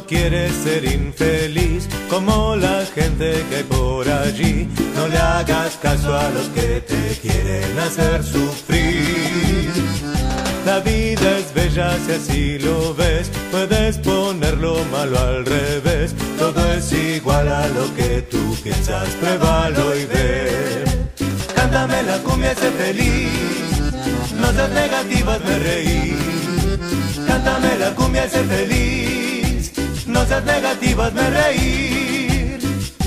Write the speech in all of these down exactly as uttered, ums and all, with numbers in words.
quieres ser infeliz como la gente que hay por allí, no le hagas caso a los que te quieren hacer sufrir. La vida es bella si así lo ves, puedes poner lo malo al revés, todo es igual a lo que tú piensas, pruébalo y ve. Cántame la cumbia, sé feliz, no seas negativo, hazme reír. Cántame la cumbia, sé feliz, no seas negativo, hazme reír.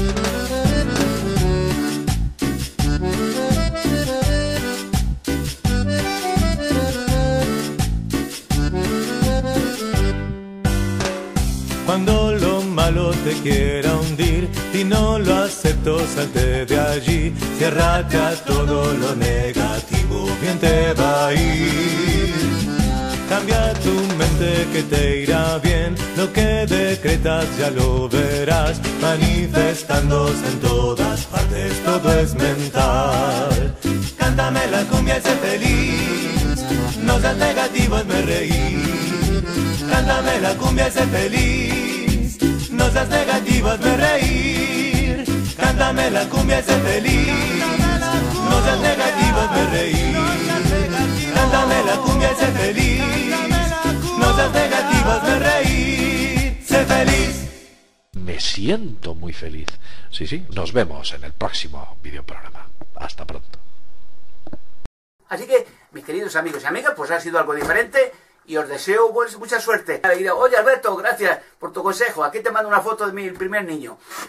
Cuando lo malo te quiera hundir y no lo acepto, salte de allí, ciérrate a todo lo negativo, bien te va a ir. Cambia tu mente que te irá bien, lo que decretas ya lo verás, manifestándose en todas partes, todo es mental. Cántame la cumbia y sé feliz, no seas negativo, hazme reír. Cántame la cumbia y sé feliz, no seas negativo, hazme reír. Cántame la cumbia y sé feliz, no seas negativo, hazme reír. Cántame la cumbia y sé feliz, no seas negativo, hazme reír. Sé feliz. Me siento muy feliz. Sí, sí, nos vemos en el próximo videoprograma. Hasta pronto. Así que, mis queridos amigos y amigas, pues ha sido algo diferente y os deseo pues, mucha suerte. Oye, Alberto, gracias por tu consejo. Aquí te mando una foto de mi primer niño.